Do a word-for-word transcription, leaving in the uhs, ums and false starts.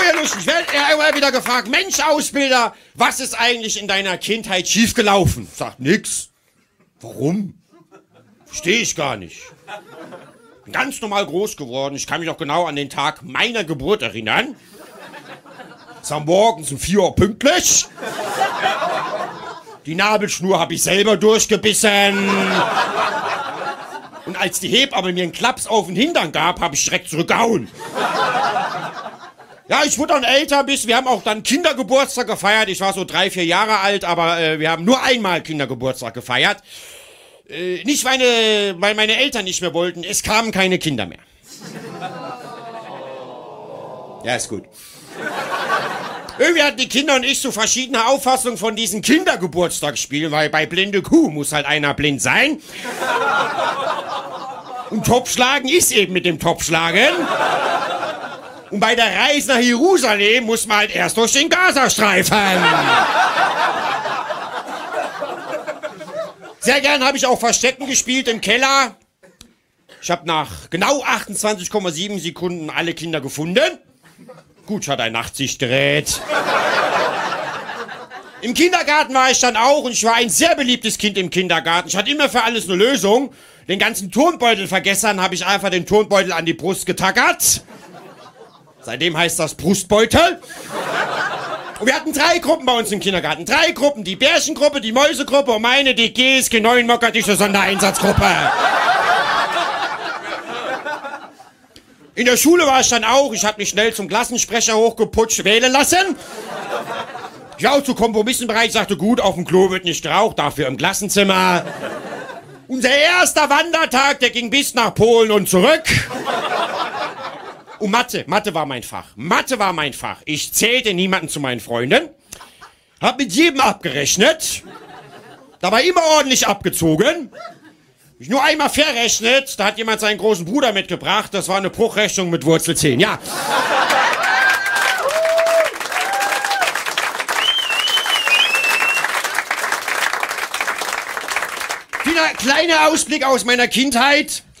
Herr Lusch, ich werde ja immer wieder gefragt, Mensch, Ausbilder, was ist eigentlich in deiner Kindheit schiefgelaufen? Sagt nix. Warum? Verstehe ich gar nicht. Bin ganz normal groß geworden. Ich kann mich auch genau an den Tag meiner Geburt erinnern. Es war morgens um vier Uhr pünktlich. Die Nabelschnur habe ich selber durchgebissen. Und als die Hebamme mir einen Klaps auf den Hintern gab, habe ich direkt zurückgehauen. Ja, ich wurde dann älter, bis wir haben auch dann Kindergeburtstag gefeiert. Ich war so drei, vier Jahre alt, aber äh, wir haben nur einmal Kindergeburtstag gefeiert. Äh, nicht, weil, meine, weil meine Eltern nicht mehr wollten, es kamen keine Kinder mehr. Ja, ist gut. Irgendwie hatten die Kinder und ich so verschiedene Auffassungen von diesen Kindergeburtstagsspielen, weil bei blinde Kuh muss halt einer blind sein. Und Topfschlagen ist eben mit dem Topfschlagen. Und bei der Reise nach Jerusalem muss man halt erst durch den Gazastreifen. Sehr gern habe ich auch Verstecken gespielt im Keller. Ich habe nach genau achtundzwanzig Komma sieben Sekunden alle Kinder gefunden. Gut, ich hatte ein Nachtsichtgerät. Im Kindergarten war ich dann auch und ich war ein sehr beliebtes Kind im Kindergarten. Ich hatte immer für alles eine Lösung. Den ganzen Turnbeutel vergessen, habe ich einfach den Turnbeutel an die Brust getackert. Seitdem heißt das Brustbeutel. Und wir hatten drei Gruppen bei uns im Kindergarten. Drei Gruppen. Die Bärchengruppe, die Mäusegruppe und meine, die G S G neun Mockerdische Sondereinsatzgruppe. In der Schule war ich dann auch. Ich habe mich schnell zum Klassensprecher hochgeputscht wählen lassen. Ich war auch zu Kompromissen bereit. Ich sagte, gut, auf dem Klo wird nicht geraucht, dafür im Klassenzimmer. Unser erster Wandertag, der ging bis nach Polen und zurück. Und Mathe, Mathe war mein Fach. Mathe war mein Fach. Ich zählte niemanden zu meinen Freunden. Hab mit jedem abgerechnet. Dabei immer ordentlich abgezogen. Ich nur einmal verrechnet, da hat jemand seinen großen Bruder mitgebracht. Das war eine Bruchrechnung mit Wurzel zehn. Ja. Kleiner Ausblick aus meiner Kindheit.